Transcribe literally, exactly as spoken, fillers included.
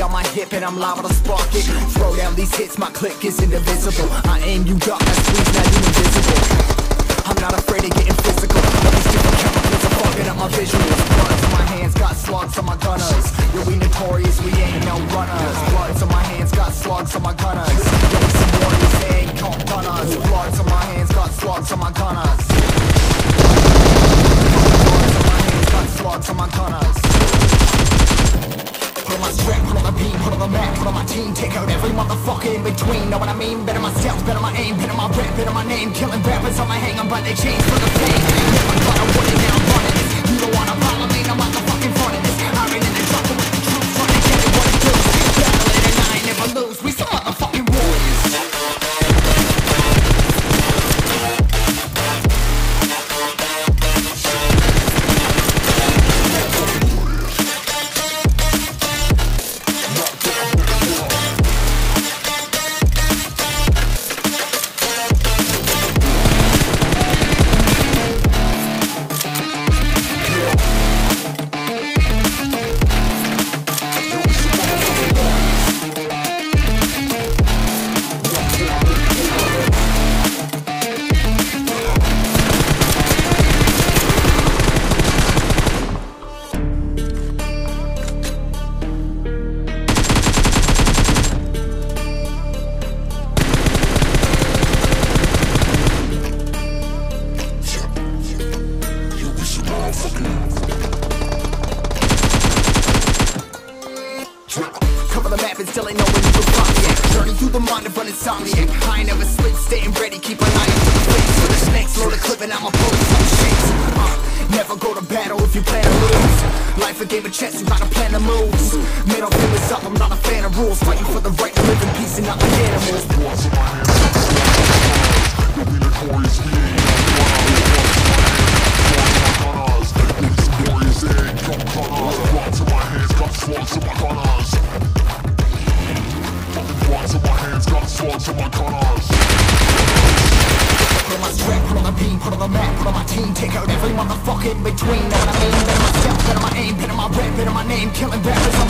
on my hip and I'm liable to spark it. Throw down these hits, my click is indivisible. I aim, you duck, I squeeze, now you invisible. I'm not afraid of getting physical. All these different chemicals are fucking up my visuals. Bloods on my hands, got slugs on my gunners. Yo, we notorious, we ain't no runners. Bloods on my hands, got slugs on my gunners. Yo, we some warriors, they ain't called gunners. Bloods on my hands, got slugs on my gunners. Bloods on my hands, got slugs on my gunners. Put on my strap, put on the beam, put on the map, put on my team. Take out every motherfucker in between. Know what I mean? Better my stealth, better my aim, better my rap, better my name. Killing rappers on my hang, I'm by they chains for the fame. Never thought I wouldn't, now I'm running this. You don't wanna follow me, no motherfucking front of this. I ran in the jungle with the troops, trying to get it what it do. Battle it and I ain't never lose, we some motherfucking warriors. Cover the map and still ain't know where you can find me at. Journey through the mind of an insomniac. I ain't never sleep, staying ready, keep an eye on the face. For the snakes, load a clip and I'ma pull some shakes. uh, Never go to battle if you plan to lose. Life a game of chess, you gotta plan the moves. Middle fingers up, I'm not a fan of rules. Fighting for the right to live in peace and not like animals. You'll be notorious, we ain't slugs in my hands, got slugs in my gunners. Bloods in my hands, got slugs in my gunners. Put on my strap, put on the beam, put on the map, put on my team. Take out every motherfucker in between. Know what I mean? Better myself, better my aim, better my rap, better my name. Killing rappers.